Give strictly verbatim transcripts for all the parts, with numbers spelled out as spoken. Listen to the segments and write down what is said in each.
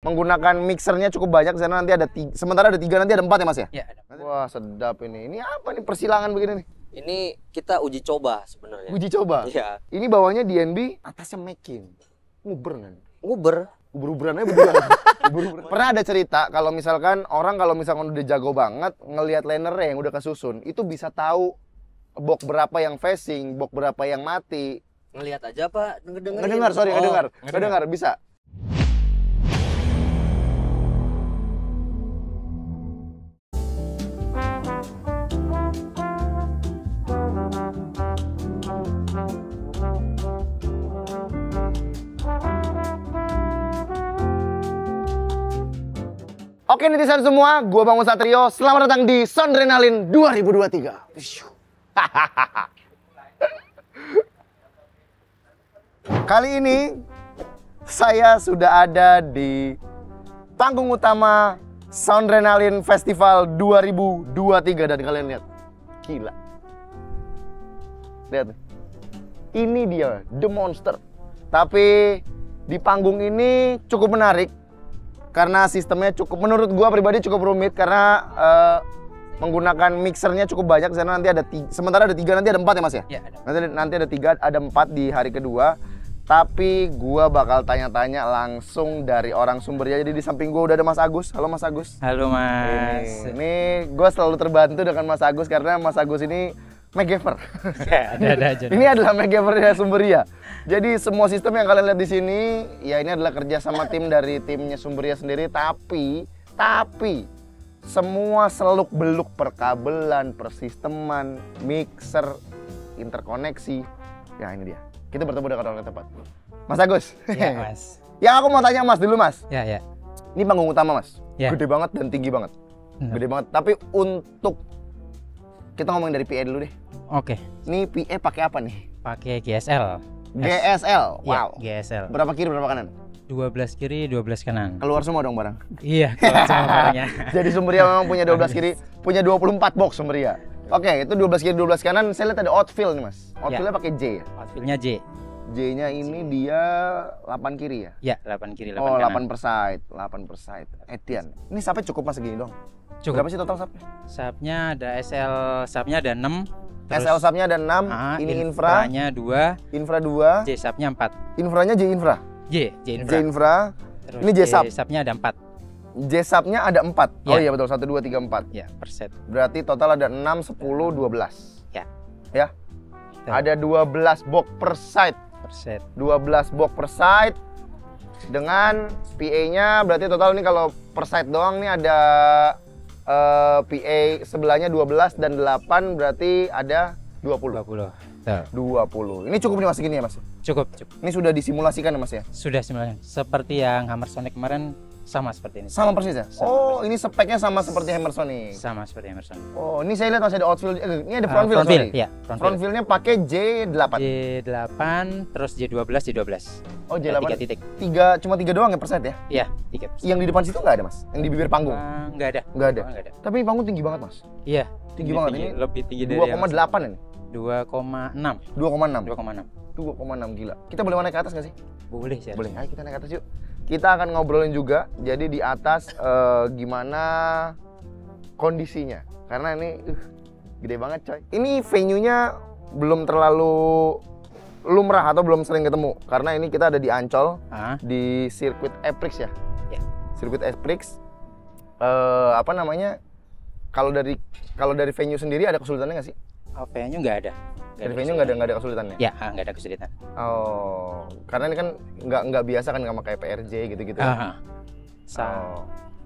menggunakan mixernya cukup banyak. Di sana nanti ada tiga, sementara ada tiga, nanti ada empat ya mas ya? Iya. Ada. Wah sedap ini. Ini apa nih persilangan begini nih? Ini kita uji coba sebenarnya. Uji coba? Iya. Ini bawahnya D N B, atasnya making. Nguber kan? Nguber. Uber-uberan aja berdua. Uber-uberan. Pernah ada cerita kalau misalkan orang kalau misalkan udah jago banget ngelihat lanernya yang udah kesusun, itu bisa tahu box berapa yang facing, box berapa yang mati. Ngelihat aja apa? Ngedengerin. Ngedengar, sorry, Oh, ngedengar. Ngedengar, bisa. Oke netizen semua, gua Bang Satrio. Selamat datang di Sondrenalin dua ribu dua puluh tiga. Kali ini saya sudah ada di panggung utama Sondrenalin Festival dua ribu dua puluh tiga dan kalian lihat, gila. Lihat, ini dia The Monster. Tapi di panggung ini cukup menarik. Karena sistemnya cukup, menurut gua pribadi cukup rumit karena uh, menggunakan mixernya cukup banyak. Di sana nanti ada tiga, sementara ada tiga, nanti ada empat ya mas ya? Iya, ada. Nanti, nanti ada tiga, ada empat di hari kedua. Tapi gua bakal tanya-tanya langsung dari orang sumbernya. Jadi di samping gua udah ada Mas Agus. Halo Mas Agus. Halo Mas. Ini, ini gua selalu terbantu dengan Mas Agus karena Mas Agus ini MacGyver. Ya, ada ada aja. Ini adalah MacGyver Sumberia. Jadi semua sistem yang kalian lihat di sini, ya ini adalah kerja sama tim dari timnya Sumberia sendiri. Tapi, tapi semua seluk beluk perkabelan, persisteman, mixer, interkoneksi. Ya ini dia. Kita bertemu dengan orang yang tepat. Mas Agus. Ya Mas. Yang aku mau tanya Mas dulu Mas. Ya ya. Ini panggung utama Mas. Ya. Gede banget dan tinggi banget. Hmm. Gede banget. Tapi untuk kita ngomongin dari P A dulu deh. Oke. Ini P A pakai apa nih? Pakai G S L. G S L. Wow. Ya, G S L. Berapa kiri berapa kanan? dua belas kiri, dua belas kanan. Keluar semua dong barang. Iya, keluar semua barangnya. Jadi Sumberia memang punya dua belas kiri, punya dua puluh empat box Sumberia. Oke, itu dua belas kiri, dua belas kanan. Saya lihat ada outfill nih, Mas. Outfillnya pakai J ya? Outfillnya J. J-nya ini dia delapan kiri ya? Ya, delapan kiri, delapan Oh, kanan. delapan per side, delapan per side. Etian. Ini sapnya cukup Mas segini dong? Cukup. Berapa sih total sapnya? Sapnya ada S L, sapnya ada enam. S L sapnya ada enam, ah, ini infra. Infranya dua, Infra dua. J sapnya empat. Infranya J infra. J, J infra. J infra. Terus Ini J sub. J sapnya ada empat. J sapnya ada empat. Ya. Oh iya betul, satu, dua, tiga, empat. Ya, per set. Berarti total ada enam, sepuluh, dua belas. Ya. Ya. Betul. Ada dua belas box per side. Per set. dua belas box per side. Dengan P A-nya berarti total ini kalau per side doang nih ada uh, P A sebelahnya dua belas dan delapan, berarti ada dua puluh. dua puluh. Betul. dua puluh. Ini cukup nih Mas segini ya Mas? Cukup, cukup. Ini sudah disimulasikan ya Mas ya? Sudah sebenarnya. Seperti yang Hammer Sonic kemarin sama seperti ini. Sama persis ya? Sama Oh, ini speknya sama seperti Hammer Sonic. Sama seperti Hammer Sonic. Oh, ini saya lihat masih ada outfield. Eh, ini ada Uh, front wheel, front wheel, sorry. ya, front Front wheel. wheel-nya pakai J delapan. J delapan, terus J dua belas, J dua belas. Oh, J Ada delapan. tiga titik. Tiga, cuma tiga doang ya per set ya? Iya, tiga. Yang di depan situ nggak ada Mas? Yang di bibir panggung? Uh, nggak ada. Nggak ada. Oh, nggak ada. Tapi panggung tinggi banget Mas. Iya. Tinggi banget ini. Lebih tinggi dari dua koma delapan ini. dua koma enam. dua koma enam. dua koma enam. dua koma enam gila. Kita boleh naik ke atas nggak sih? Boleh sih. Boleh. Ayo kita naik ke atas yuk. Kita akan ngobrolin juga. Jadi di atas eh, gimana kondisinya? Karena ini uh, gede banget coy. Ini venue-nya belum terlalu lumrah atau belum sering ketemu. Karena ini kita ada di Ancol, Ah, di sirkuit Eprix ya. ya. Sirkuit Eprix. Eh, apa namanya? Kalau dari kalau dari venue sendiri ada kesulitannya nggak sih? Oh, venue nggak ada. Nggak Dari ada venue nggak ada nggak ada kesulitannya? Ya, ah, nggak ada kesulitan. Oh, karena ini kan nggak nggak biasa kan sama kayak P R J gitu-gitu. Ah, Sa Oh.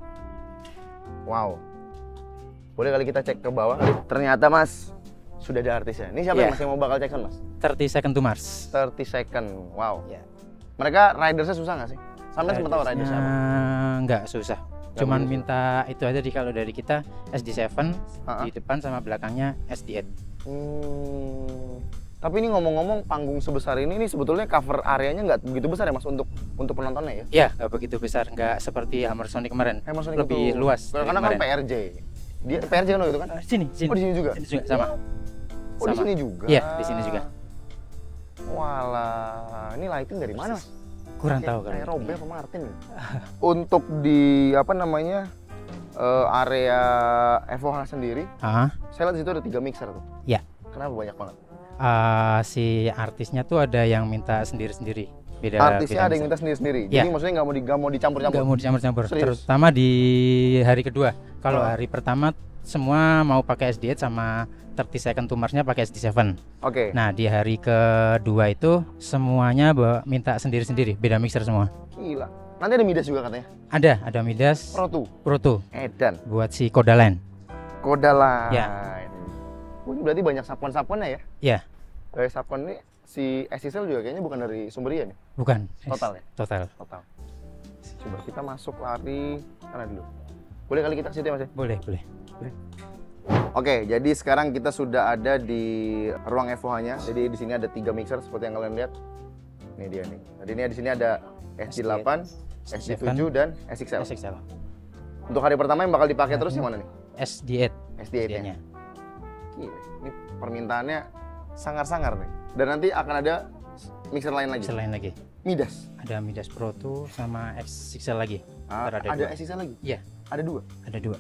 Wow. Boleh kali kita cek ke bawah. Ternyata Mas sudah ada artisnya. Ini siapa Yeah. yang masih mau bakal cek kan Mas? thirty second to Mars. thirty second. Wow. Ya. Mereka ridersnya susah nggak sih? Sampai sempat tahu ridersnya apa? Nggak susah. Nggak Cuman begitu. minta itu aja di kalau dari kita S D tujuh Ah, ah. di depan sama belakangnya S D delapan. Hmm. Tapi ini ngomong-ngomong panggung sebesar ini, ini sebetulnya cover areanya nggak begitu besar ya Mas untuk untuk penontonnya ya? Ya, nggak begitu besar, nggak seperti Hammer Sonic kemarin. Hammer Sonic Lebih itu- luas. dari Karena kan P kemarin. R J. Dia P R J kan gitu kan? Eh, sini, sini. Oh di sini juga? Sini juga sama. Oh di Sama. sini juga? Iya, di sini juga. Walah, ini lighting dari mana Mas? Kurang Kayak- tahu kalau kayak itu. Robby apa Martin ya? Untuk di apa namanya eh, area F O H sendiri, Ah, saya lihat di situ ada tiga mixer tuh. ya. Kenapa banyak banget? Ah, si artisnya tuh ada yang minta sendiri-sendiri. Beda. Artisnya beda ada yang mixer. minta sendiri-sendiri. Ya. Jadi maksudnya nggak mau di, nggak mau dicampur-campur. Nggak mau dicampur-campur. Serius? Terutama di hari kedua. Kalau Oh. hari pertama semua mau pakai S D delapan sama tiga puluh second to Mars-nya pakai S D tujuh. Oke. Nah, di hari kedua itu semuanya bawa, minta sendiri-sendiri, beda mixer semua. Gila. Nanti ada Midas juga katanya. Ada, ada Midas Pro two. Proto Edan. buat si Kodaline. Kodaline. Ya. Oh, ini berarti banyak sapon-saponnya ya? Ya, Dari sapon ini si S I S L juga kayaknya bukan dari Sumberia nih. bukan. Total ya? Total. Total. Coba kita masuk lari sana dulu. Boleh kali kita ke situ ya Mas? ya? Boleh, boleh. Oke, jadi sekarang kita sudah ada di ruang F O H-nya. Jadi di sini ada tiga mixer seperti yang kalian lihat. Ini dia nih. Jadi ini di sini ada S D delapan, S D tujuh dan S X L. S X L. Untuk hari pertama yang bakal dipakai terus yang mana nih? S D delapan. S D delapan. nya. Gila, ini permintaannya sangar-sangar nih. Dan nanti akan ada mixer lain lagi. Selain lagi. Midas. Ada Midas Proto sama X X L lagi. Ah, Ntar ada dua. S X L lagi? Iya, Ada dua? ada dua.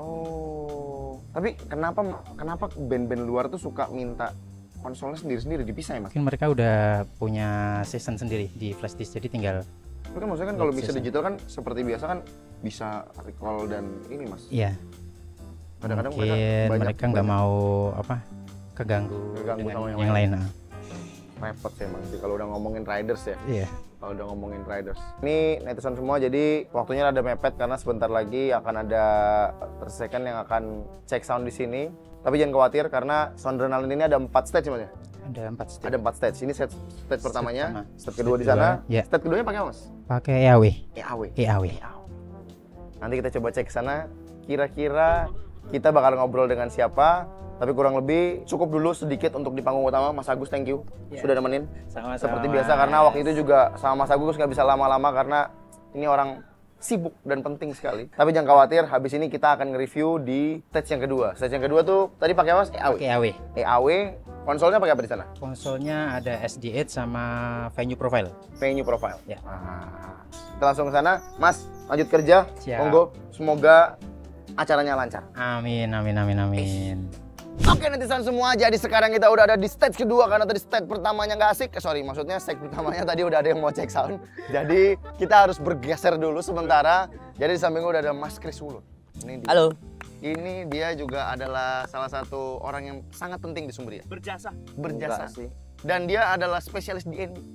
Oh. Tapi kenapa kenapa band-band luar tuh suka minta konsolnya sendiri-sendiri dipisah ya Mas? Mungkin mereka udah punya season sendiri di flash disk, jadi tinggal Tapi kan maksudnya kan kalau Buat mixer season. digital kan seperti biasa kan bisa recall dan ini Mas. iya. Kadang-kadang Mungkin mereka banyak mereka nggak mau apa keganggu, Keganggu dengan sama yang yang, lain. ah. repot sih emang sih kalau udah ngomongin riders ya. Iya. Kalau udah ngomongin riders. Ini netizen semua jadi waktunya rada mepet karena sebentar lagi akan ada tersekan yang akan cek sound di sini. Tapi jangan khawatir karena Soundrenalin ini ada empat stage Mas ya. Ada empat step. Ada empat stage. Ini set stage pertamanya, pertama. stage kedua Stage di sana. kedua, ya. Stage keduanya pakai apa Mas? Pakai E A W. E A W. E A W. Nanti kita coba cek ke sana. Kira-kira kita bakal ngobrol dengan siapa? Tapi kurang lebih cukup dulu sedikit untuk di panggung utama. Mas Agus, thank you Ya. sudah nemenin. Sama-sama. Seperti biasa karena waktu itu juga sama Mas Agus nggak bisa lama-lama karena ini orang sibuk dan penting sekali. Tapi jangan khawatir, habis ini kita akan nge-review di stage yang kedua. Stage yang kedua tuh tadi pakai apa Mas? E A W. Pakai E A W. E A W. Konsolnya pakai apa di sana? Konsolnya ada S D delapan sama Venue Profile. Venue Profile. Ya. Ah, kita langsung ke sana. Mas, lanjut kerja. Siap. Monggo. Semoga acaranya lancar. Amin, amin, amin, amin. Oke netizen semua, jadi sekarang kita udah ada di stage kedua karena tadi stage pertamanya nggak asik. Eh, sorry, maksudnya stage pertamanya tadi udah ada yang mau cek sound. Jadi kita harus bergeser dulu sementara. Jadi di samping udah ada Mas Kris Wulun. Ini dia. Halo. Ini dia juga adalah salah satu orang yang sangat penting di Sumberia. Berjasa. Berjasa. Enggak sih. Dan dia adalah spesialis di N B.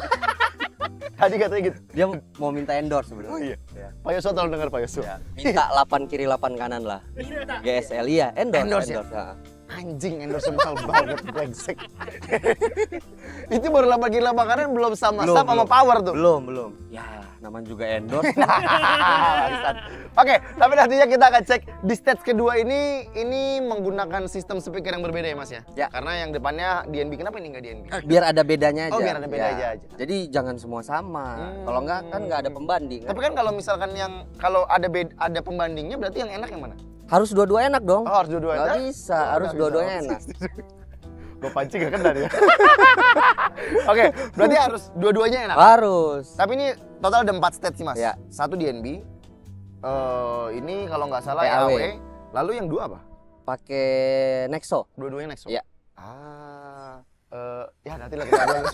Tadi katanya gitu. Dia mau minta endorse sebenarnya. Oh iya. Pak Yosua tolong dengar Pak Yosua. Minta delapan kiri delapan kanan lah. G S L iya, endorse. Endorse ya? ha. Anjing endorse mahal banget brengsek. Itu baru lama gila makanan belum sama Belum, sap sama belum. power tuh. Belum, belum. Ya, namanya juga endorse. Bangsat. Oke, tapi nantinya kita akan cek di stage kedua ini ini menggunakan sistem speaker yang berbeda ya Mas ya? Ya. Karena yang depannya D N B, kenapa ini nggak D N B? Biar ada bedanya aja. Oh, biar ada beda Ya. aja aja. Jadi jangan semua sama. Hmm. Kalau enggak kan nggak ada pembanding. Tapi kan kalau misalkan yang kalau ada bed, ada pembandingnya berarti yang enak yang mana? Harus dua-dua enak dong. Oh, harus dua-duanya. Nggak bisa, Oh, harus nggak dua-duanya bisa. enak. Gue pancing gak kena ya. Oke, berarti harus dua-duanya enak. Harus. Tapi ini total ada empat stage sih Mas. Ya. Satu D N B. Eh ini kalau nggak salah E A W. E A W. Lalu yang dua apa? Pakai Nexo. Dua-duanya Nexo. Ya. Ah, eh ya nanti lah kita lihat.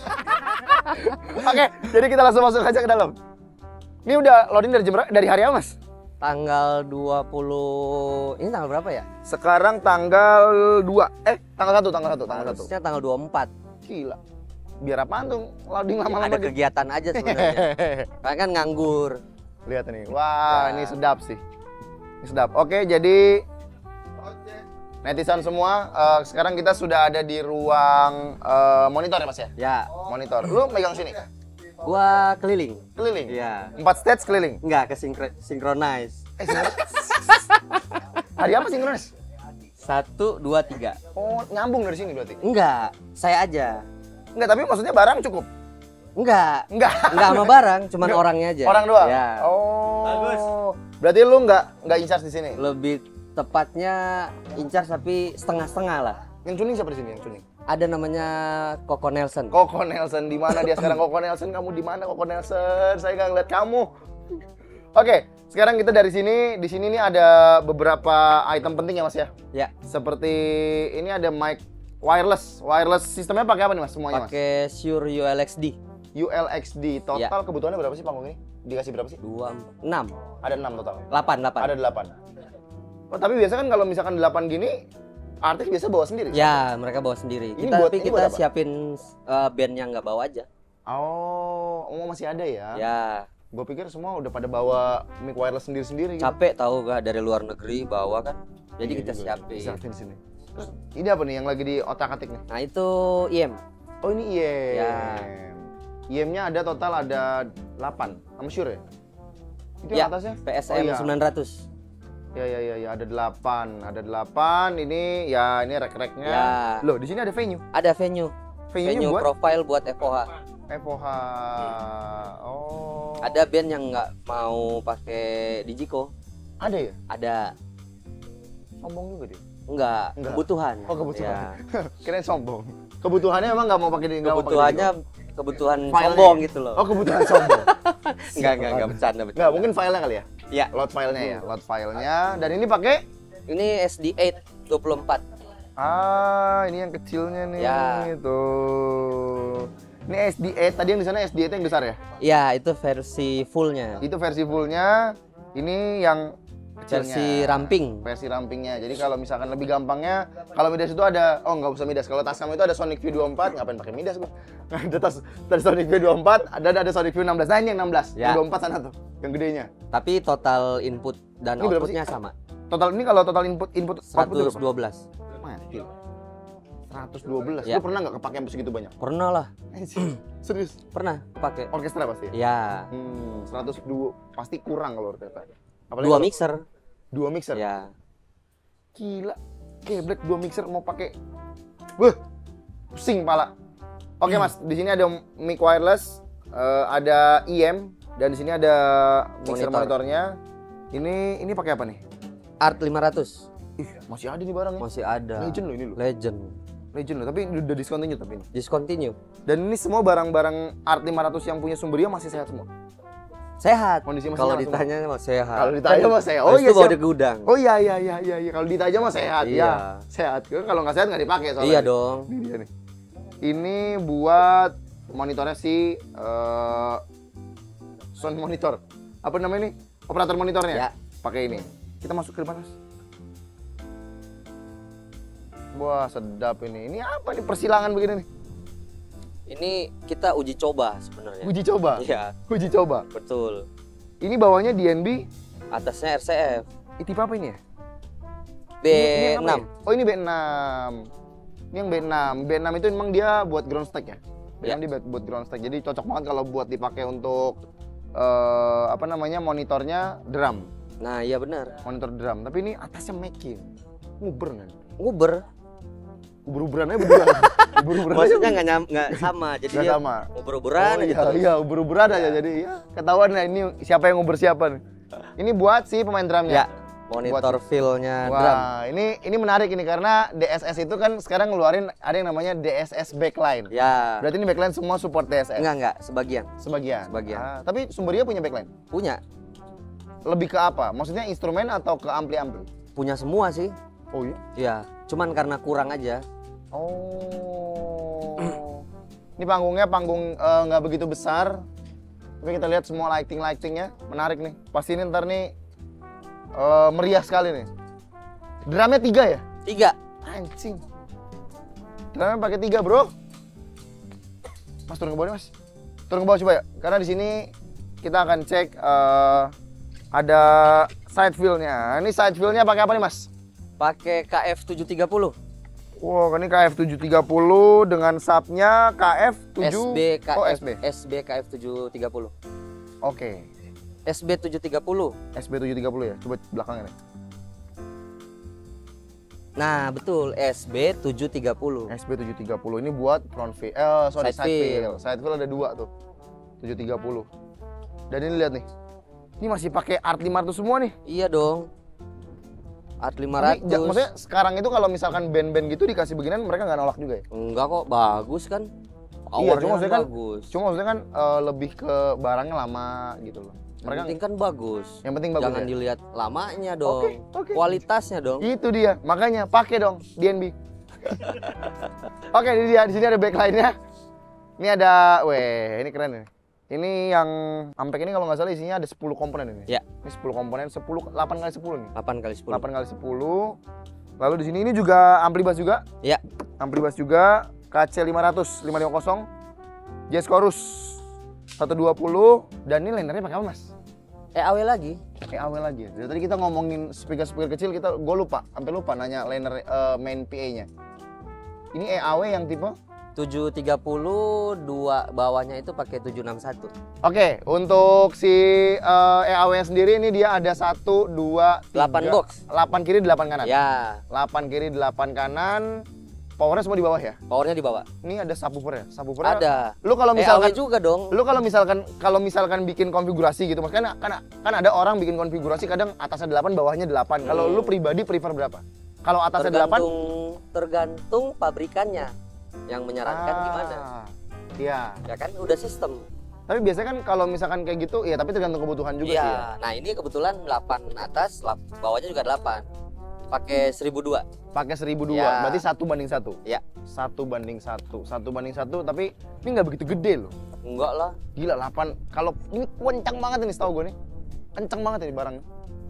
Oke, jadi kita langsung masuk aja ke dalam. Ini udah loading dari jam berapa? Dari hari apa, Mas? Tanggal dua puluh. Ini tanggal berapa ya? Sekarang tanggal dua. Eh, tanggal satu, tanggal satu, tanggal satu. Harusnya tanggal dua puluh empat. Gila. Biar apaan tuh loading lama-lama Ada gitu? kegiatan aja sebenarnya. Karena kan nganggur. Lihat nih. Wah, Ya. ini sedap sih. Ini sedap. Oke, jadi netizen semua, eh, sekarang kita sudah ada di ruang eh, monitor ya, Mas ya? Ya, Monitor. Lu megang sini. gua keliling. Keliling. Iya. Empat stage keliling. Enggak, ke synchronize. Eh, sinkronis. Hari apa sinkronis? Satu, dua, tiga. Oh, nyambung dari sini berarti. Enggak, saya aja. Enggak, tapi maksudnya barang cukup. Enggak. Enggak. Enggak sama barang, cuman Enggak. orangnya aja. Orang doang. Ya. Oh. Bagus. Berarti lu enggak enggak in charge di sini. Lebih tepatnya incar tapi setengah-setengah lah. Yang tuning siapa di sini yang tuning? Ada namanya Coco Nelson. Coco Nelson, di mana dia sekarang? Coco Nelson, kamu di mana Coco Nelson? Saya nggak ngeliat kamu. Oke, sekarang kita dari sini. Di sini nih ada beberapa item penting ya Mas ya. Ya. Seperti ini ada mic wireless. Wireless sistemnya pakai apa nih Mas semuanya Mas? Pakai Shure U L X D. U L X D. Total Ya. kebutuhannya berapa sih panggung ini? Dikasih berapa sih? dua, enam, Ada enam total. delapan, delapan. Ada delapan. Oh, tapi biasa kan kalau misalkan delapan gini, artis biasa bawa sendiri. Ya, mereka bawa sendiri. Ini Kita buat- tapi ini kita buat apa? siapin uh, band yang nggak bawa aja. Oh, oh masih ada ya? Ya, Gue pikir semua udah pada bawa mic wireless sendiri-sendiri gitu. capek tahu gak dari luar negeri bawa kan. Jadi Iya kita juga. siapin. Siapin sini. Terus ini apa nih yang lagi di otak-atik nih? Nah, itu I M. Oh ini I E M. Ya. I E M-nya ada total ada delapan. Sama Shure ya? Itu Ya, yang atasnya? P S M Oh, iya. sembilan ratus. Ya ya ya ya ada delapan. Ada delapan. Ini ya ini rek-reknya. Ya. Loh, di sini ada venue. Ada venue. Venue-nya Venue buat profile buat F O H. F O H. Oh. Ada band yang nggak mau pakai Digico. Ada ya? Ada. Sombong juga dia. Enggak, Enggak. kebutuhan. Oh, kebutuhan. Ya. Kirain sombong. Kebutuhannya emang nggak mau pakai di nggak mau pakai Kebutuhannya Digico? kebutuhan Filenya. sombong gitu loh. Oh, kebutuhan sombong. Enggak, enggak, enggak bercanda, bercanda. Enggak, mungkin filenya kali ya? Ya. Load filenya ya, load filenya. Dan ini pakai Ini S D delapan dua puluh empat. ah, ini yang kecilnya nih. Ya. Tuh. Ini S D delapan, tadi yang di sana S D delapan yang besar ya? Ya, itu versi fullnya. Itu versi fullnya. Ini yang kecilnya. Versi ramping. Versi rampingnya. Jadi kalau misalkan lebih gampangnya, kalau Midas itu ada, oh nggak usah Midas. Kalau tas kamu itu ada Sonic View dua puluh empat, ngapain pakai Midas gua? Ada tas, tas Sonic View dua puluh empat, ada ada Sonic View enam belas. Nah ini yang enam belas, Ya. yang dua puluh empat sana tuh, yang gedenya. Tapi total input dan Ini berapa outputnya sih? sama. Total ini kalau total input input output seratus berapa? dua belas. Mati. seratus dua belas. Ya. Lu pernah nggak kepake sampai segitu banyak? Pernah lah. Serius? Pernah pakai. Orkestra pasti ya? Ya. Hmm, seratus dua pasti kurang kalau orkestra. Apalagi Dua kalau- mixer. Dua mixer. Ya. Gila. Geblek dua mixer mau pakai. Wah. Pusing pala. Oke, Mas, di sini ada mic wireless, eh, ada I M dan di sini ada mixer Monitor. monitornya. Ini ini pakai apa nih? Art lima ratus. Ih, masih ada nih barangnya. Masih ada. Legend loh ini loh. Legend. Legend loh, tapi udah discontinue tapi ini. Discontinue. Dan ini semua barang-barang Art lima ratus yang punya Sumberia masih sehat semua. Sehat. Kondisi masih Kalau sehat semua. ditanya mah sehat. Kalau ditanya mah sehat. Oh Habis iya, itu bawa siap. di gudang. Oh iya iya iya iya, iya. Kalau ditanya mah sehat Iya. ya. Sehat. Kalau nggak sehat nggak dipakai soalnya. Iya dong. Ini dia nih. Ini buat monitornya si uh, sound monitor. Apa namanya ini? Operator monitornya. Ya. Pakai ini. Kita masuk ke depan, Mas. Wah, sedap ini. Ini apa nih persilangan begini nih? Ini kita uji coba sebenarnya. Uji coba. Iya, Uji coba. betul. Ini bawahnya D N B. Atasnya R C F. Ini tipe apa ini ya? B Ini- ini yang apa enam. ya? Oh, ini B enam. Ini yang B enam. B enam itu memang dia buat ground stack ya? B enam Ya. dia buat- buat ground stack. Jadi cocok banget kalau buat dipakai untuk eh, apa namanya? Monitornya drum. Nah, iya benar. Monitor drum. Tapi ini atasnya making. Nguber kan? Nguber. Uber-uberan aja beneran. Uber-uberan aja. Maksudnya nggak nyam- nggak sama. Jadi Nggak dia sama. uber-uberan Oh, iya, gitu. iya, uber-uberan aja. Jadi ya ketahuan ya ini siapa yang nguber siapa nih. Ini buat si pemain drumnya. Ya, monitor Buat- feel-nya drum. Wah, ini ini menarik ini karena D S S itu kan sekarang ngeluarin ada yang namanya D S S backline. Ya. Berarti ini backline semua support D S S. Enggak, enggak, sebagian. Sebagian. Sebagian. Ah, tapi Sumberia punya backline. Punya. Lebih ke apa? Maksudnya instrumen atau ke ampli-ampli? Punya semua sih. Oh iya. Iya, cuman karena kurang aja. Oh. Ini panggungnya panggung eh, nggak begitu besar. Tapi kita lihat semua lighting-lightingnya menarik nih. Pasti ini ntar nih eh, meriah sekali nih. Drumnya tiga ya? Tiga. Anjing. Drumnya pakai tiga bro. Mas turun ke bawah nih, Mas. Turun ke bawah coba ya. Karena di sini kita akan cek eh, ada side fill-nya. Ini side fill-nya pakai apa nih, Mas? Pakai K F tujuh tiga nol. Wow, ini K F tujuh tiga nol dengan subnya K F tujuh. S B K F Oh, S B. S B K F tujuh tiga nol. Oke. S B tujuh tiga nol. S B tujuh tiga nol ya. Coba belakangnya nih. Nah, betul, S B tujuh tiga nol. S B tujuh tiga nol ini buat front fill. Eh, sorry, Side side, fill. fill. Side fill ada dua tuh. tujuh tiga nol. Dan ini lihat nih. Ini masih pakai Art lima ratus semua nih. Iya dong. Art lima Tapi, ja- ratus. maksudnya sekarang itu kalau misalkan band-band gitu dikasih beginian mereka nggak nolak juga ya? Enggak kok, bagus kan. Iya, Powernya cuma maksudnya kan, bagus. cuma maksudnya kan eh, lebih ke barangnya lama gitu loh. Yang Mereka penting kan bagus. yang penting bagus Jangan ya? dilihat lamanya dong. Oke, oke. Kualitasnya dong. Itu dia, makanya pakai dong D N B. Oke, ini dia, di sini ada backline-nya. Ini ada, weh, ini keren nih. Ini yang Ampek ini kalau nggak salah isinya ada sepuluh komponen ini. Ya. Ini sepuluh komponen, sepuluh, delapan kali sepuluh nih. delapan kali sepuluh. delapan kali sepuluh. Lalu di sini ini juga ampli bass juga. Ya. Ampli bass juga, K C lima ratus, lima lima nol, Jazz Chorus seratus dua puluh, dan ini linernya pakai apa, Mas? E A W lagi. E A W lagi ya. Dari tadi kita ngomongin speaker-speaker kecil, kita gue lupa, sampai lupa nanya liner eh, main P A-nya. Ini E A W yang tipe? tujuh tiga puluh, dua bawahnya itu pakai tujuh enam satu. Oke, untuk si eh, E A W sendiri ini dia ada satu, dua, tiga, delapan box. delapan kiri, delapan kanan. Ya, delapan kiri, delapan kanan. Powernya semua di bawah ya? powernya di bawah. Ini ada subwoofer ya? Subwoofernya Ada. Lu kalau E A W misalkan juga dong. Lu kalau misalkan kalau misalkan bikin konfigurasi gitu, Mas, kan kan kan ada orang bikin konfigurasi kadang atasnya delapan, bawahnya delapan. Kalau Hmm. lu pribadi prefer berapa? Kalau atasnya delapan? Tergantung tergantung pabrikannya yang menyarankan gimana. Iya. Ya kan udah sistem. Tapi biasanya kan kalau misalkan kayak gitu, ya tapi tergantung kebutuhan juga Iya. sih ya. Nah, ini kebetulan delapan atas, lap- bawahnya juga delapan. Pakai seribu dua. Pakai seribu dua, Ya. berarti satu banding satu. Ya. Satu banding satu, satu banding satu, tapi ini nggak begitu gede loh. Enggak lah. Gila, delapan. Kalau ini kencang banget ini setahu gue nih. Kencang banget ini barangnya.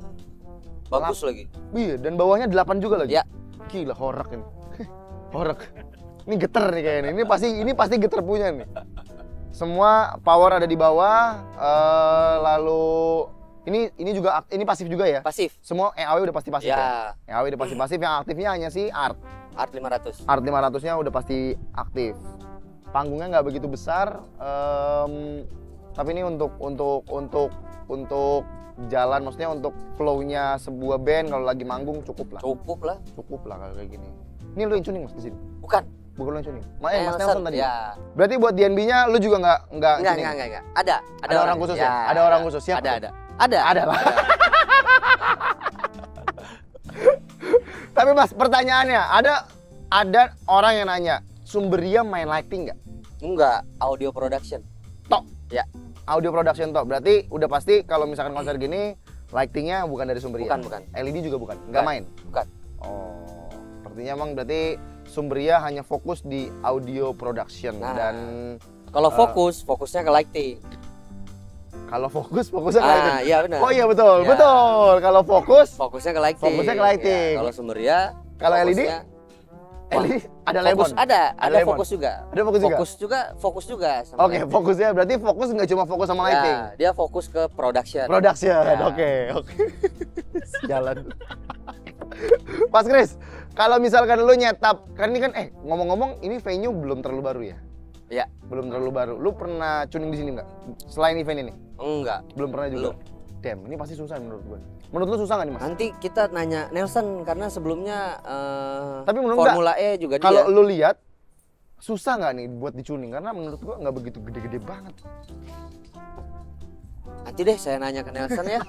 Bagus lagi. Iya, dan bawahnya delapan juga lagi. Ya. Gila, horak ini. Horak. Ini geter nih kayaknya. Ini pasti ini pasti geter punya nih. Semua power ada di bawah, eh, lalu ini ini juga ak- ini pasif juga ya. Pasif. Semua E A W udah pasti pasif ya. Ya. E A W udah pasti pasif, yang aktifnya hanya si Art. Art lima ratus. Art lima ratus-nya udah pasti aktif. Panggungnya nggak begitu besar, em, tapi ini untuk untuk untuk untuk jalan, maksudnya untuk flow-nya sebuah band kalau lagi manggung cukup lah. Cukup lah. Cukup lah kalau kayak gini. Ini lu yang tuning, Mas, di sini? Bukan. Bukan lu yang tuning. Ma- eh, Mas Nelson, Nelson tadi. ya. Berarti buat D N B-nya lu juga nggak nggak Enggak, tuning? enggak, enggak, enggak. Ada, Ada orang khusus ya? Ada orang khusus, siapa Ada, tuh? ada. Ada. Ada lah. Tapi Mas, pertanyaannya, ada ada orang yang nanya, Sumberia main lighting nggak? Enggak, audio production. Tok. Ya. Audio production tok. Berarti udah pasti kalau misalkan konser gini, lightingnya bukan dari Sumberia. Bukan, bukan. L E D juga bukan. Nggak main. Bukan. Oh, artinya emang berarti Sumberia hanya fokus di audio production. Nah. Dan Kalau Eh. fokus, fokusnya ke lighting. kalau fokus, fokusnya ke Ah, lighting. iya benar. Oh iya betul, Ya. betul. Kalau fokus, Fokusnya ke lighting. Fokusnya ke lighting. Ya, kalau Sumberia, Kalau L E D? fokusnya- L E D ada Fokus lemon. ada, Ada ada, lemon. fokus juga. Ada fokus juga? Fokus juga, fokus juga sama Oke, lighting. fokusnya berarti fokus nggak cuma fokus sama lighting. Ya, dia fokus ke production. Production, Ya. oke, oke. Jalan. Mas Kris, kalau misalkan lu nyetap, kan ini kan, eh ngomong-ngomong ini venue belum terlalu baru ya? Ya, Belum terlalu baru. Lu pernah tuning di sini nggak? Selain event ini? enggak. Belum pernah juga? Belum. Damn, ini pasti susah menurut gue. Menurut lu susah nggak nih, Mas? Nanti kita nanya Nelson karena sebelumnya eh, Tapi menurut enggak, Formula E juga Kalau dia. lu lihat, susah nggak nih buat dicuning? Karena menurut gua nggak begitu gede-gede banget. Nanti deh saya nanya ke Nelson ya.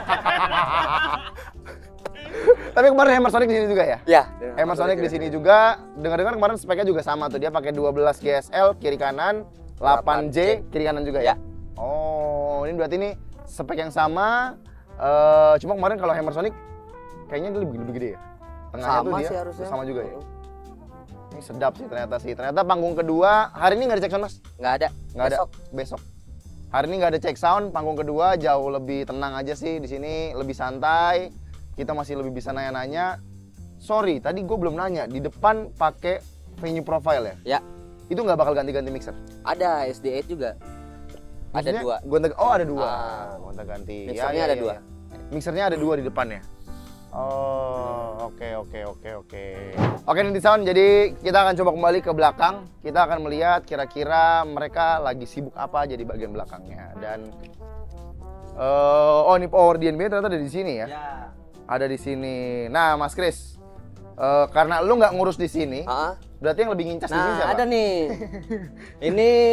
Tapi kemarin Hammer Sonic di sini juga ya? Ya. Hammer Sonic di sini juga. Dengar-dengar kemarin speknya juga sama tuh. Dia pakai dua belas G S L kiri kanan, delapan J kiri kanan juga ya? Ya. Oh, ini berarti ini spek yang sama. Eh, cuma kemarin kalau Hammer Sonic kayaknya dia lebih lebih gede ya. Tengahnya tuh Sama dia sih harusnya. sama juga ya. Ini sedap sih ternyata sih. Ternyata panggung kedua hari ini nggak ada check sound, Mas? Nggak ada. Nggak ada. Besok. Besok. Hari ini nggak ada check sound. Panggung kedua jauh lebih tenang aja sih di sini, lebih santai. Kita masih lebih bisa nanya-nanya. Sorry, tadi gue belum nanya. Di depan pakai venue profile ya? Ya. Itu nggak bakal ganti-ganti mixer? Ada S D delapan juga. Ada Maksudnya dua. Gonta, oh ada dua. Ah. Gonta ganti. Mixernya ada dua. Mixernya ada dua di depan ya. Oh, oke oke oke oke. Oke nih di sound, jadi kita akan coba kembali ke belakang. Kita akan melihat kira-kira mereka lagi sibuk apa aja di bagian belakangnya. Dan eh, oh ini power D N B ternyata ada di sini ya. Ya. Ada di sini. Nah, Mas Kris, eh, karena lu nggak ngurus di sini, Ah, berarti yang lebih ngincas di sini nah siapa? ada nih. Ini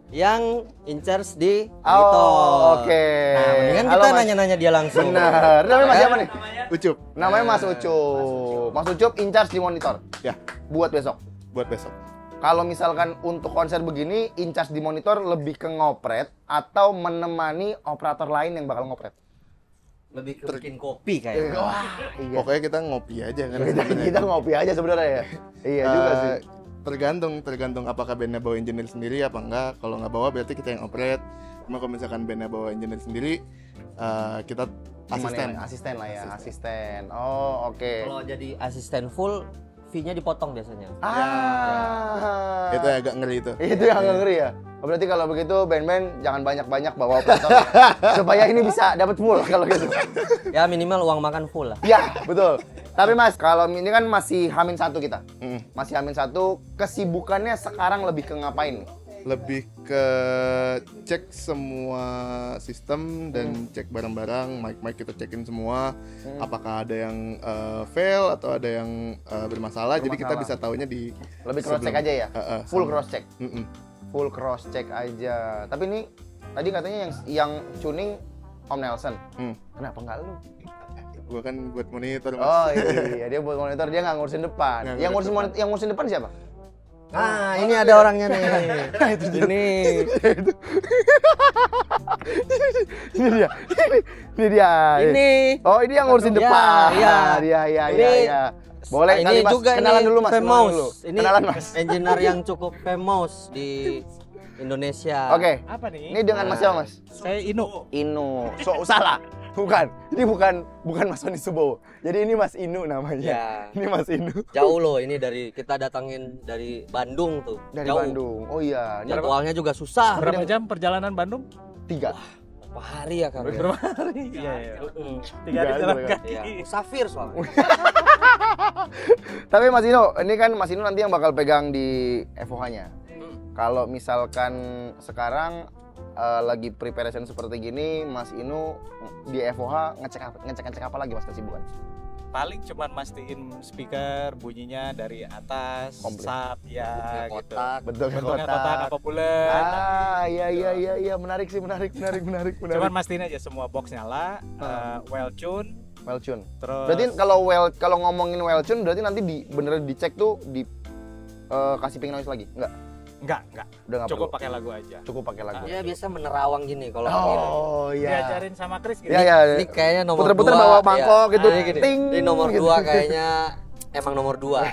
yang in charge di Oh, monitor. oke. Nah, mendingan Halo, kita Mas. nanya-nanya dia langsung. Benar. Namanya Mas siapa nih? Ucup Namanya Mas Ucup. Mas Ucup in charge di monitor. ya Buat besok. buat besok. Kalau misalkan untuk konser begini, in charge di monitor lebih ke ngopret atau menemani operator lain yang bakal ngopret? Lebih ke bikin kopi kayaknya. Wah, iya. Pokoknya kita ngopi aja kan. kita, kita ngopi aja sebenarnya ya. Iya juga sih. Tergantung, tergantung apakah bandnya bawa engineer sendiri apa enggak. Kalau nggak bawa berarti kita yang operate. Cuma kalau misalkan bandnya bawa engineer sendiri, eh, kita asisten. Gimana ya? Asisten lah ya, asisten. Oh, oke. Kalau jadi asisten full, fee-nya dipotong biasanya. Ah. Itu agak ngeri itu. Itu yang agak ngeri ya. Oh, berarti kalau begitu band-band jangan banyak-banyak bawa operator ya. Supaya ini bisa dapat full kalau gitu. Ya minimal uang makan full lah. Iya, betul. Tapi Mas, kalau ini kan masih Hamin satu kita. Mm. Masih Hamin satu, kesibukannya sekarang lebih ke ngapain nih? Lebih ke cek semua sistem dan cek barang-barang, mic-mic kita cekin semua. Hmm. Apakah ada yang eh, fail atau ada yang eh, bermasalah. Jadi kita Bermasalah. bisa tahunya di Lebih cross check sebelum- aja ya? Eh, eh, Full sama. cross check. Mm-mm. Full cross check aja. Tapi ini tadi katanya yang yang tuning Om Nelson. Hmm. Kenapa nggak lu? Gua kan buat monitor Mas. Oh iya, dia buat monitor, dia nggak ngurusin depan. Nggak Yang ngurusin ngurusin monitor, yang ngurusin depan siapa? Ah, ini ada orangnya nih. Ini Ini dia. Ini dia. ini. Oh, ini yang ngurusin Ya, depan. iya. Dia, iya, Ini- iya, iya. Boleh ini kali Mas, juga kenalan ini dulu Mas, kenalan famous. dulu. Ini Kenalan Mas. engineer yang cukup famous di Indonesia. Oke. Apa nih? Ini dengan Mas siapa, Mas? Saya Inu. Inu. So, salah. Bukan. Ini bukan bukan Mas Sony Subowo. Jadi ini Mas Inu namanya. Ya. Ini Mas Inu. Jauh loh ini dari kita datangin dari Bandung tuh. Dari Jauh. Bandung. Oh iya. Ini Jadwalnya juga susah. Berapa jam perjalanan Bandung? tiga. Berapa hari ya kan? Berapa hari? Iya, iya. Mm. Tiga hari Tiga jalan hari, kaki. Iya. Musafir soalnya. Tapi Mas Inu, ini kan Mas Inu nanti yang bakal pegang di F O H-nya. Kalau misalkan sekarang eh, lagi preparation seperti gini, Mas Inu di F O H ngecek apa, ngecek ngecek apa lagi Mas kesibukan? Paling cuman mastiin speaker bunyinya dari atas, Komplit. sub ya gitu. Kotak. Betul Bentuknya kotak apa bulat. Ah, iya iya iya iya, menarik sih, menarik menarik menarik menarik. Cuman mastiin aja semua box nyala, eh, well tune, well tune. terus Berarti kalau well kalau ngomongin well tune berarti nanti di beneran dicek tuh di eh, kasih ping noise lagi? Enggak. enggak, enggak. Udah enggak Cukup perlu. pakai lagu aja. Cukup pakai lagu. Dia biasa menerawang gini kalau begini. Oh iya. Diajarin sama Chris gitu. Iya iya. Ini kayaknya nomor Puter-puter dua, bawa mangkok ya. gitu. Ah, gini. Ting, Ini nomor gitu. dua kayaknya emang nomor dua.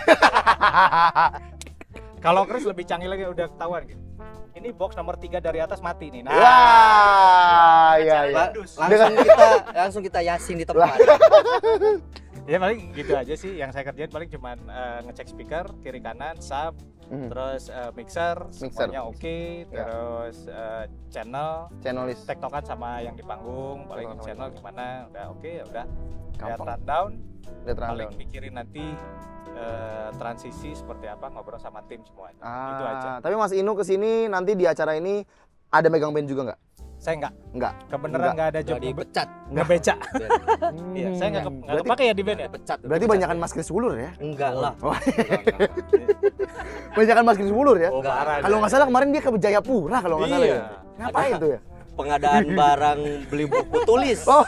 Kalau Chris lebih canggih lagi udah ketahuan gitu. Ini box nomor tiga dari atas mati nih. Nah, Wah, iya iya. La- langsung kita langsung kita yasin di tempat. ya paling gitu aja sih yang saya kerjain, paling cuman eh, ngecek speaker kiri kanan, sub, Mhm. terus eh, mixer, Mixer. semuanya oke, Ya. terus eh, channel, Channel list. tektokan sama yang di panggung, paling Tektokan sama channel yang di gimana, udah oke ya udah. Lihat Gampang. rundown, Lihat paling rundown. mikirin nanti eh, transisi seperti apa, ngobrol sama tim semuanya. Itu aja. Ah, tapi Mas Inu kesini nanti di acara ini ada megang band juga nggak? Saya enggak, Enggak. kebenaran enggak ada job Udah dipecat. ngebeca. Hmm, Iya, saya enggak ke- nggak berarti, kepake ya di band ya. Pecat. berarti banyakan Mas Kris Wulur ya? Enggak lah. Oh, banyakan Mas Kris Wulur ya? Oh, Enggak. parah. Kalau nggak salah kemarin dia ke Jayapura kalau nggak salah Iya. ya. Ngapain tuh ya? Pengadaan barang beli buku tulis. Oh,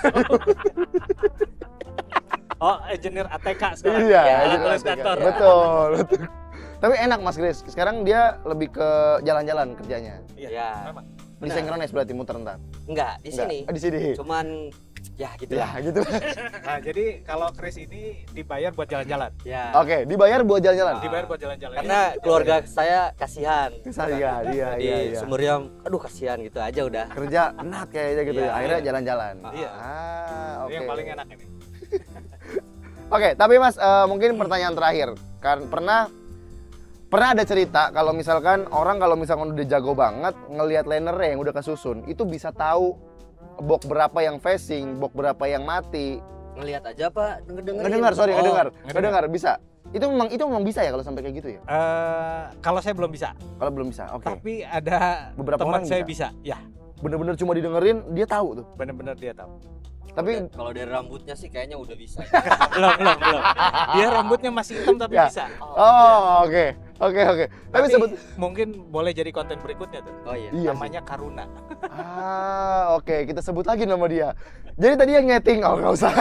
Oh, engineer A T K sekarang. iya. Ya, itu tulis kan. kantor. Betul, betul. Tapi enak Mas Kris. Sekarang dia lebih ke jalan-jalan kerjanya. Iya, Ya. memang. Di Benar. Synchronize berarti muter ntar. Enggak, di Enggak? sini. Oh, di sini. Cuman ya gitu Ya, lah. gitu. Nah, jadi kalau Chris ini dibayar buat jalan-jalan. Ya. Oke, dibayar buat jalan-jalan. Dibayar buat jalan-jalan. Karena keluarga saya kasihan. Saya, iya, Jadi iya, iya. Sumuriam, aduh kasihan gitu aja udah. Kerja penat kayaknya gitu Iya, ya. Akhirnya iya. jalan-jalan. Iya. Ah, Ini oke. yang paling enak ini. Oke, tapi Mas eh, mungkin pertanyaan terakhir. Kan pernah pernah ada cerita kalau misalkan orang kalau misalkan udah jago banget ngelihat linernya yang udah kesusun, itu bisa tahu box berapa yang facing, box berapa yang mati. Ngelihat aja Pak, denger-dengerin. Ngedengar, sorry, Oh, ngedengar. ngedengar. Ngedengar bisa. Itu memang itu memang bisa ya kalau sampai kayak gitu ya? Eh, kalau saya belum bisa, Kalau belum bisa. Oke. tapi ada Beberapa teman orang saya bisa. bisa. Ya, Bener-bener cuma didengerin dia tahu tuh. benar-benar dia tahu. Tapi Kalau dari rambutnya sih kayaknya udah bisa. belum belum belum. Dia rambutnya masih hitam tapi Ya. bisa. oh, oke. Oke, oke. Tapi Tapi sebut mungkin boleh jadi konten berikutnya tuh. Oh iya. iya sih. Namanya Karuna. Ah, oke, kita sebut lagi nama dia. Jadi tadi yang nyeting, oh nggak usah.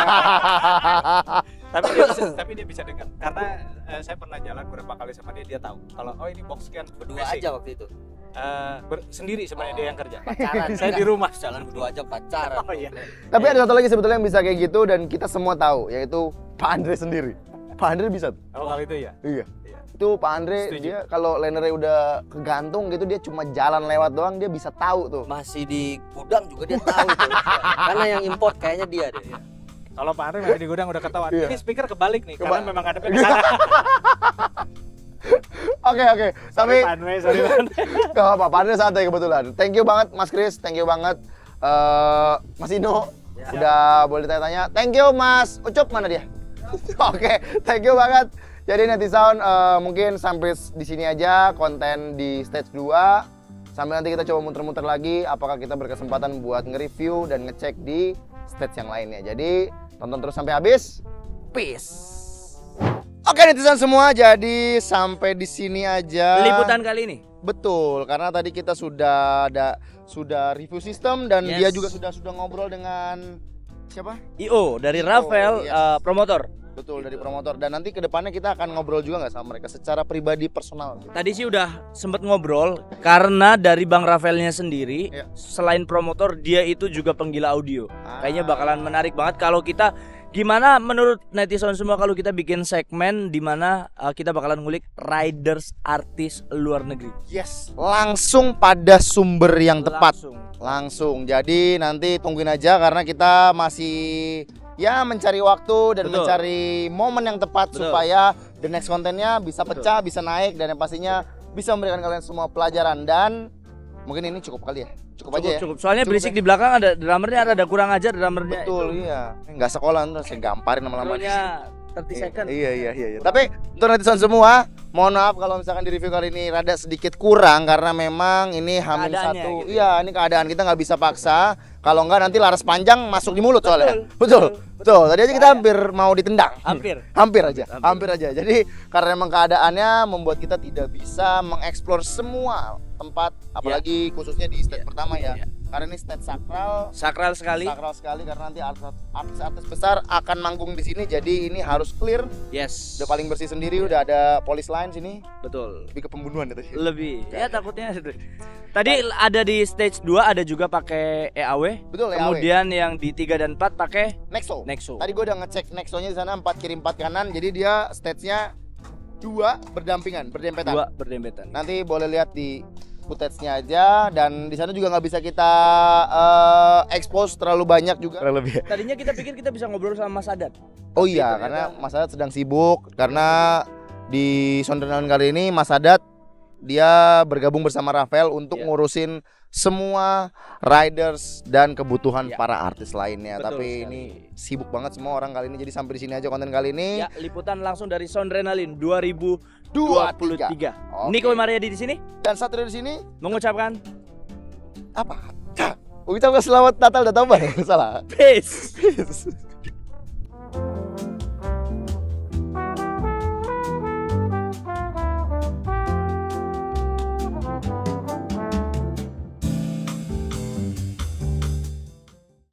tapi dia bisa, tapi dia bisa dengar karena eh, saya pernah jalan beberapa kali sama dia, dia tahu kalau oh ini box scan Berdua basic. aja waktu itu. Eh, ber- sendiri sebenarnya Oh, dia yang kerja. Pacaran. Saya di rumah. Jalan berdua aja pacaran. Oh iya. Tapi ada satu lagi sebetulnya yang bisa kayak gitu dan kita semua tahu, yaitu Pak Andre sendiri. Pak Andre bisa tuh. Oh kalau itu ya. Iya. Iya. Itu Pak Andre, Setuju. dia kalau linernya udah kegantung gitu, dia cuma jalan lewat doang, dia bisa tahu tuh. Masih di gudang juga dia tahu tuh. Karena yang import kayaknya dia deh. Ya. Kalau Pak Andre masih di gudang udah ketahuan. Iya. Ini speaker kebalik nih Keba- karena memang ada di sana. Oke, oke. Tapi Pak Andre, sorry Pak Andre. nggak apa-apa, Pak Andre santai kebetulan. Thank you banget Mas Kris, thank you banget eh, Mas Ino. Ya. Udah boleh tanya-tanya. Thank you Mas Ucup, mana dia? Oke, thank you banget. Jadi Netisound eh, mungkin sampai s- di sini aja konten di stage dua. Sampai nanti kita coba muter-muter lagi apakah kita berkesempatan buat nge-review dan ngecek di stage yang lainnya. Jadi tonton terus sampai habis. Peace. Oke netizen semua, jadi sampai di sini aja Liputan kali ini. Betul, karena tadi kita sudah ada sudah review sistem dan Yes. dia juga sudah sudah ngobrol dengan siapa? I O dari Rafael yes. eh, promotor. Betul, dari promotor. Dan nanti kedepannya kita akan ngobrol juga nggak sama mereka secara pribadi personal. Tadi sih udah sempet ngobrol karena dari Bang Rafaelnya sendiri Iya. selain promotor dia itu juga penggila audio. Ah. Kayaknya bakalan menarik banget kalau kita gimana menurut netizen semua kalau kita bikin segmen di mana eh, kita bakalan ngulik riders artis luar negeri. Yes, langsung pada sumber yang tepat. Langsung. Langsung. Jadi nanti tungguin aja karena kita masih ya mencari waktu dan Betul. mencari momen yang tepat Betul. supaya the next kontennya bisa pecah, bisa naik dan yang pastinya bisa memberikan kalian semua pelajaran. Dan mungkin ini cukup kali ya. Cukup, aja ya. Cukup. Soalnya Cukup berisik ya. di belakang ada drummernya ada, ada kurang ajar drummernya. Betul, iya. Nggak sekolah terus saya gamparin lama-lama. Intronya tiga second. Iya iya iya iya. Tapi untuk netizen semua, mohon maaf kalau misalkan di review kali ini rada sedikit kurang karena memang ini hamin Keadaannya satu. gitu. Iya, ini keadaan kita nggak bisa paksa. Kalau enggak nanti laras panjang masuk di mulut soalnya. Betul, Betul. betul, Betul. Tadi aja kita hampir mau ditendang. Hampir. Hampir aja. Hampir. Hampir aja. Jadi karena memang keadaannya membuat kita tidak bisa mengeksplor semua tempat apalagi khususnya di stage Iya. pertama ya. Iya. Karena ini stage sakral Sakral sekali. sakral sekali karena nanti artis- artis-artis besar akan manggung di sini jadi ini harus clear. Yes. Udah paling bersih sendiri, udah ada polis line sini. Betul. Lebih ke pembunuhan ya tadi. Lebih. Ya takutnya itu. Tadi ada di stage dua ada juga pakai E A W. Betul ya. Kemudian yang di tiga dan empat pakai Nexo. Nexo. Tadi gua udah ngecek Nexo-nya di sana empat kiri empat kanan. Jadi dia stage-nya dua berdampingan, berdempetan. dua berdempetan. Nanti boleh lihat di footage-nya aja dan di sana juga nggak bisa kita eh, expose terlalu banyak juga. Lebih. Tadinya kita pikir kita bisa ngobrol sama Mas Adat. Oh iya, karena Mas Adat sedang sibuk karena di Sondernaun kali ini Mas Adat dia bergabung bersama Rafael untuk Ya. ngurusin semua riders dan kebutuhan Ya. para artis lainnya. Betul Tapi sekali. ini sibuk banget semua orang kali ini, jadi sampai di sini aja konten kali ini. Ya, liputan langsung dari Soundrenalin dua ribu dua puluh tiga. Oke. Niko Mariadi di sini Dan satu dari sini mengucapkan apa? Ucapkan selamat Natal dan Tahun Baru. Salah. peace. Peace.